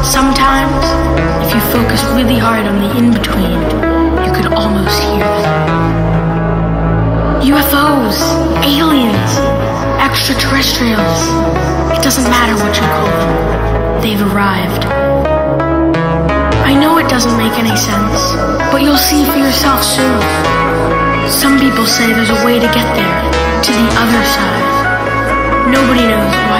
Sometimes, if you focus really hard on the in-between, you can almost hear them. UFOs, aliens, extraterrestrials, it doesn't matter what you call them, they've arrived. I know it doesn't make any sense, but you'll see for yourself soon. Some people say there's a way to get there, to the other side. Nobody knows why.